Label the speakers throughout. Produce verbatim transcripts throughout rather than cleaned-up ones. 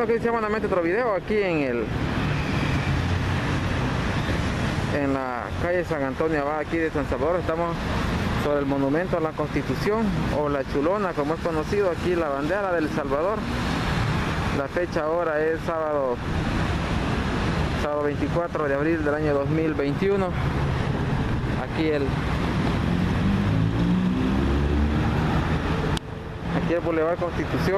Speaker 1: Bueno, que iniciamos nuevamente otro video aquí en el en la calle San Antonio Abad, aquí de San Salvador. Estamos sobre el monumento a la Constitución, o la Chulona como es conocido aquí, la bandera del Salvador. La fecha ahora es sábado sábado veinticuatro de abril del año dos mil veintiuno. Aquí el aquí el Boulevard Constitución.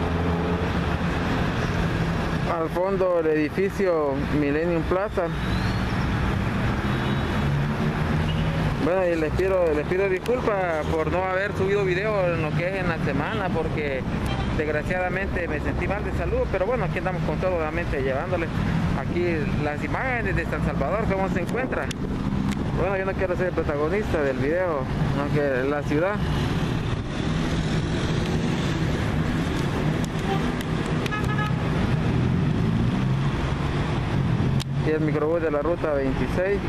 Speaker 1: Al fondo el edificio Millennium Plaza. Bueno, y les pido, les pido disculpas por no haber subido video en lo que es en la semana, porque desgraciadamente me sentí mal de salud, pero bueno, aquí andamos con todo, obviamente llevándoles aquí las imágenes de San Salvador, cómo se encuentra. Bueno, yo no quiero ser el protagonista del video, no, que la ciudad. Aquí el microbús de la ruta veintiséis.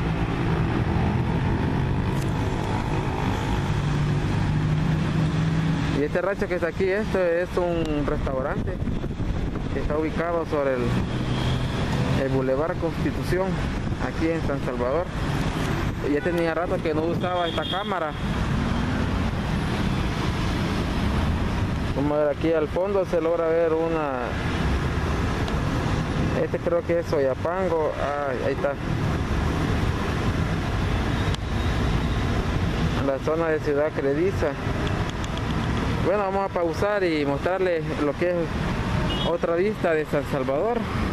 Speaker 1: Y este rancho que está aquí, este es un restaurante que está ubicado sobre el, el Boulevard Constitución, aquí en San Salvador. Y ya tenía rato que no usaba esta cámara. Como ver aquí al fondo se logra ver una... Este creo que es Soyapango. Ah, ahí está. La zona de Ciudad Crediza. Bueno, vamos a pausar y mostrarles lo que es otra vista de San Salvador.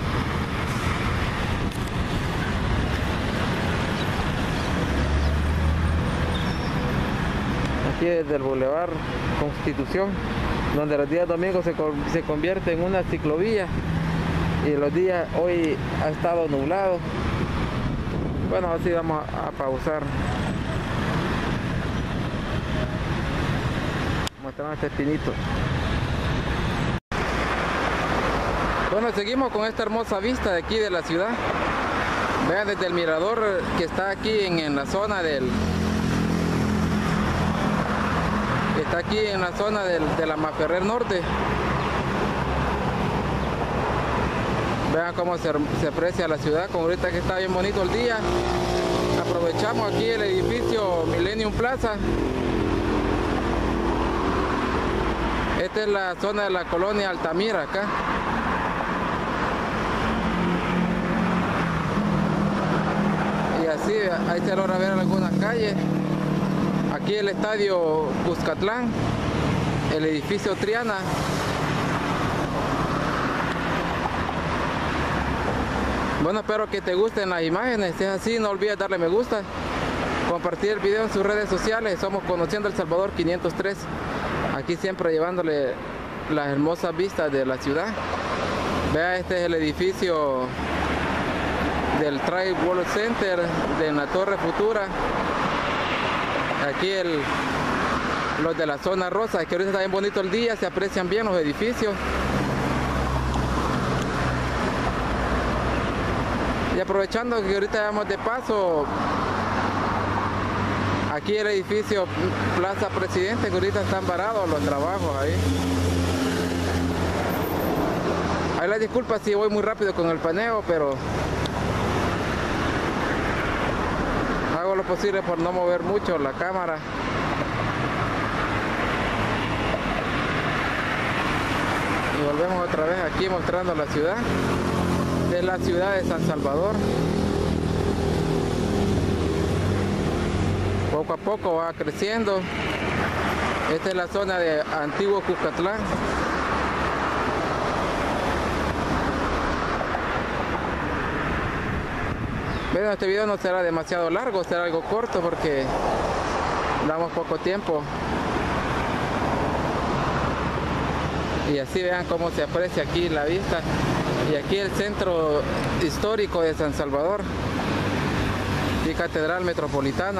Speaker 1: Aquí desde el Boulevard Constitución, donde los días domingos se, se convierte en una ciclovía, y los días hoy ha estado nublado. Bueno, así vamos a, a pausar. Mostramos este espinito. Bueno, seguimos con esta hermosa vista de aquí de la ciudad. Vean desde el mirador que está aquí en, en la zona del está aquí en la zona del, de la Maferrer Norte. Vean cómo se, se aprecia la ciudad, como ahorita que está bien bonito el día. Aprovechamos aquí el edificio Millennium Plaza. Esta es la zona de la colonia Altamira acá. Y así, ahí se logra ver algunas calles. Aquí el estadio Cuscatlán, el edificio Triana. Bueno, espero que te gusten las imágenes. Si es así, no olvides darle me gusta, compartir el video en sus redes sociales. Somos Conociendo El Salvador quinientos tres. Aquí siempre llevándole las hermosas vistas de la ciudad. Vea, este es el edificio del Trade World Center de la Torre Futura. Aquí el, los de la zona rosa, que ahorita está bien bonito el día, se aprecian bien los edificios. Y aprovechando que ahorita vamos de paso, aquí el edificio Plaza Presidente, que ahorita están varados los trabajos ahí. Ahí la disculpa si voy muy rápido con el paneo, pero hago lo posible por no mover mucho la cámara. Y volvemos otra vez aquí mostrando la ciudad. De la ciudad de San Salvador. Poco a poco va creciendo. Esta es la zona de Antiguo Cuscatlán. Bueno, este video no será demasiado largo, será algo corto porque damos poco tiempo. Y así vean cómo se aprecia aquí la vista. Y aquí el centro histórico de San Salvador y Catedral Metropolitana.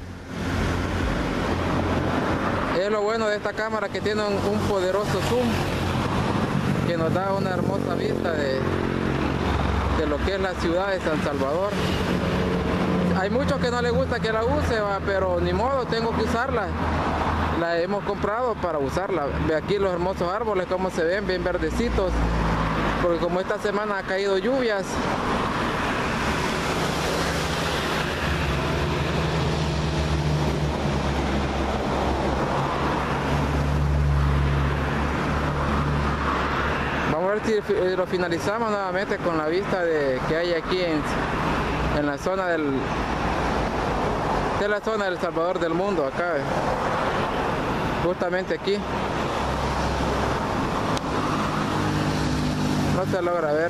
Speaker 1: Es lo bueno de esta cámara, que tiene un, un poderoso zoom que nos da una hermosa vista de, de lo que es la ciudad de San Salvador. Hay muchos que no les gusta que la use, ¿va? Pero ni modo, tengo que usarla. La hemos comprado para usarla. Ve aquí los hermosos árboles, cómo se ven, bien verdecitos. porque como esta semana ha caído lluvias, vamos a ver si lo finalizamos nuevamente con la vista de que hay aquí en, en la zona del de la zona del Salvador del mundo, acá justamente aquí no se logra ver.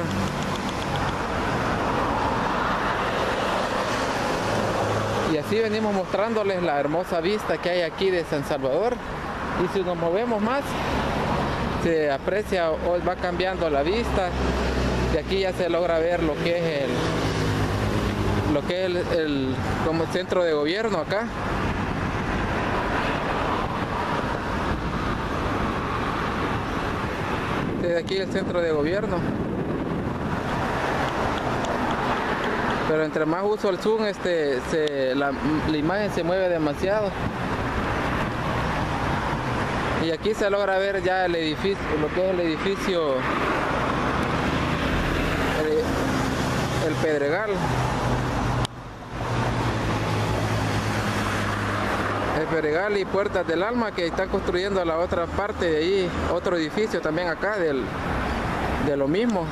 Speaker 1: Y así venimos mostrándoles la hermosa vista que hay aquí de San Salvador, y si nos movemos más se aprecia o va cambiando la vista. De aquí ya se logra ver lo que es el lo que es el, el como centro de gobierno acá. Desde aquí el centro de gobierno. Pero entre más uso el zoom, este, se, la, la imagen se mueve demasiado. Y aquí se logra ver ya el edificio, lo que es el edificio, el, el Pedregal. El Pedregal y Puertas del Alma, que están construyendo a la otra parte de ahí, otro edificio también acá del, de lo mismo.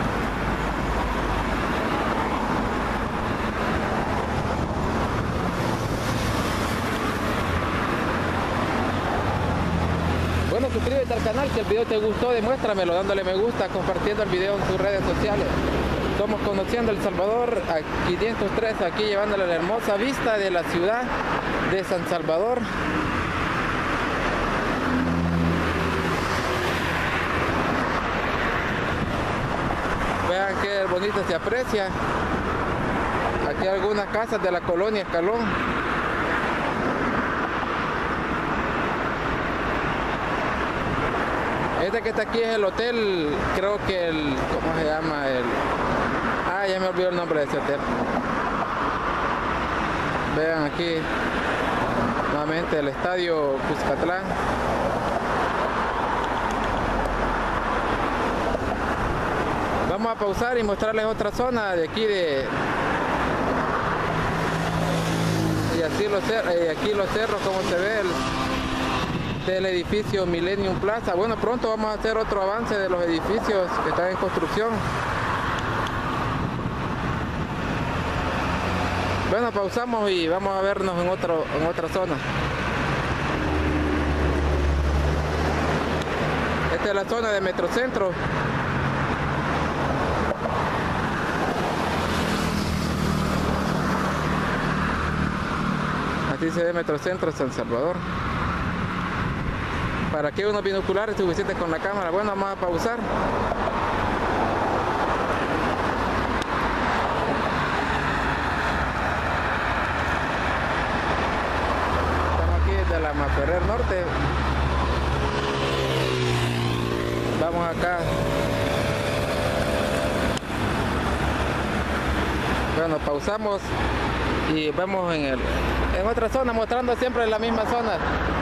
Speaker 1: Bueno, suscríbete al canal, si el video te gustó, demuéstramelo dándole me gusta, compartiendo el video en tus redes sociales. Somos Conociendo El Salvador a quinientos tres, aquí llevándole la hermosa vista de la ciudad de San Salvador. Vean qué bonito se aprecia. Aquí hay algunas casas de la colonia Escalón. Este que está aquí es el hotel, creo que el, ¿cómo se llama? El, ah, ya me olvidó el nombre de ese hotel. Vean aquí nuevamente el estadio Cuscatlán. Vamos a pausar y mostrarles otra zona de aquí de y así los cerros, y aquí los cerros, como se ve el, del edificio Millennium Plaza. Bueno, pronto vamos a hacer otro avance de los edificios que están en construcción. Bueno, pausamos y vamos a vernos en, otro, en otra zona. Esta es la zona de Metrocentro. Así se ve Metrocentro San Salvador. Para que unos binoculares suficientes con la cámara. Bueno, vamos a pausar. De la Maferrer Norte. Vamos acá. Bueno, pausamos y vamos en el en otra zona, mostrando siempre la misma zona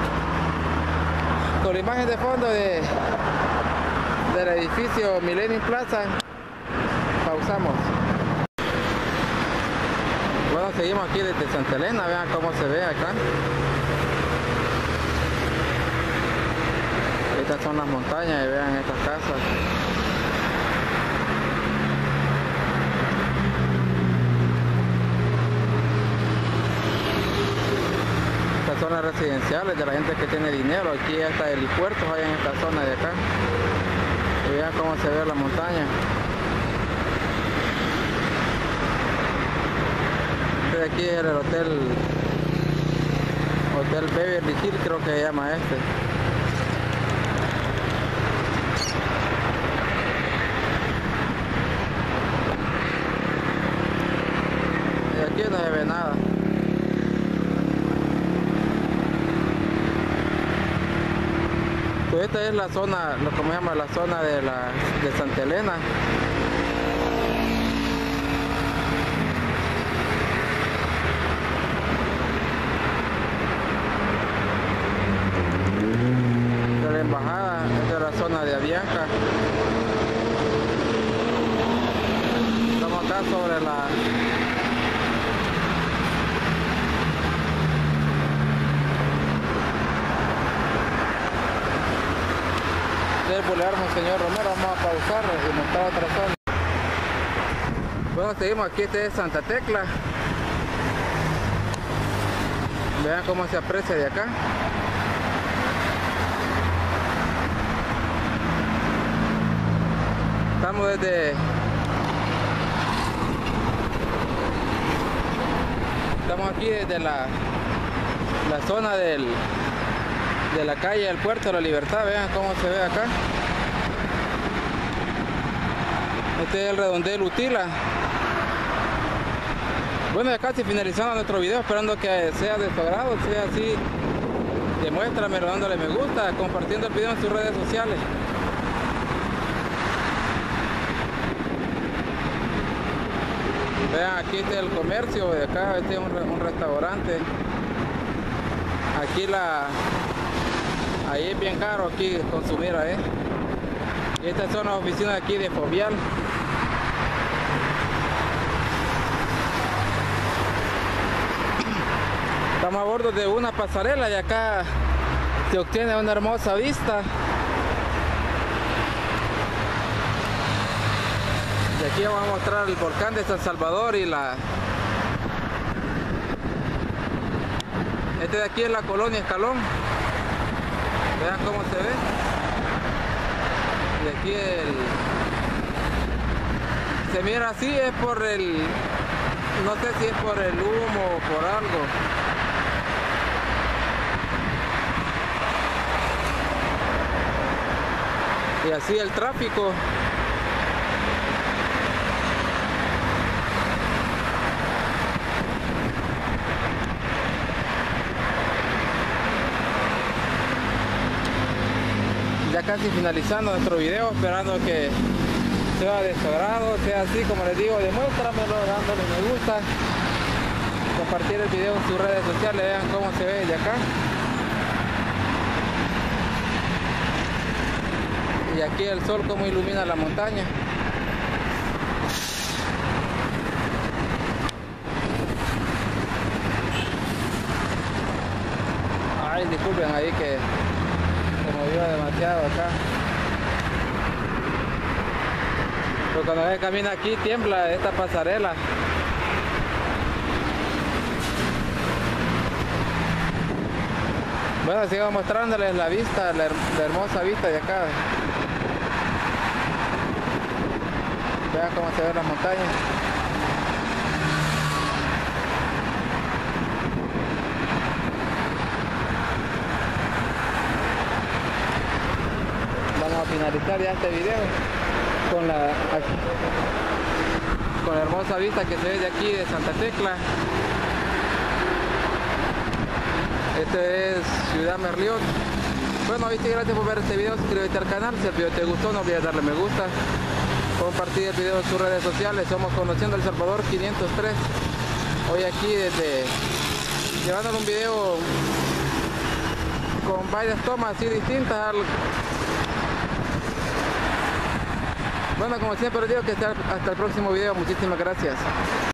Speaker 1: con la imagen de fondo de del edificio Millennium Plaza. Pausamos. Bueno, seguimos aquí desde Santa Elena. Vean cómo se ve acá. Estas son las montañas y vean estas casas. Estas son las residenciales de la gente que tiene dinero. Aquí hasta helipuertos hay en esta zona de acá. Y vean cómo se ve la montaña. Este de aquí es el hotel Hotel Beverly Hills, creo que se llama este. Aquí no se ve nada. Pues esta es la zona, lo que se llama la zona de la de Santa Elena. De la embajada, esta es la zona de Avianca. acá sobre la del Boulevard Monseñor Romero. Vamos a pausar y montar otra zona. Bueno, seguimos aquí. Este es Santa Tecla. Vean cómo se aprecia de acá. Estamos desde estamos aquí desde la la zona del de la calle del Puerto de la Libertad. Vean cómo se ve acá. Este es el redondel Utila. Bueno, ya casi finalizando nuestro video, esperando que sea de su agrado. Sea así, demuéstramelo dándole me gusta, compartiendo el video en sus redes sociales. Vean, aquí este es el comercio de acá. Este es un, un restaurante. Aquí la ahí es bien caro aquí consumir, ¿eh? Y estas son las oficinas aquí de Fovial. Estamos a bordo de una pasarela y acá se obtiene una hermosa vista. Y aquí vamos a mostrar el volcán de San Salvador y la... Este de aquí es la colonia Escalón. Vean cómo se ve. Y aquí el... Se mira así, es por el... No sé si es por el humo o por algo. Y así el tráfico. Ya casi finalizando nuestro video, esperando que sea de su agrado, sea así como les digo, demuéstramelo dándole me gusta, compartir el video en sus redes sociales. Vean cómo se ve de acá. Y aquí el sol como ilumina la montaña. Ay, disculpen ahí que se movió demasiado acá. Pero cuando se camina aquí tiembla esta pasarela. Bueno, sigo mostrándoles la vista, la, her la hermosa vista de acá. Vean cómo se ven las montañas. Vamos a finalizar ya este video con la con la hermosa vista que se ve de aquí de Santa Tecla. Este es Ciudad Merliot. Bueno, viste, gracias por ver este video, suscríbete al canal, si el video te gustó no olvides darle me gusta, compartir el video en sus redes sociales. Somos Conociendo El Salvador quinientos tres. Hoy aquí desde llevándole un video con varias tomas así distintas al... Bueno, como siempre les digo que hasta el próximo video. Muchísimas gracias.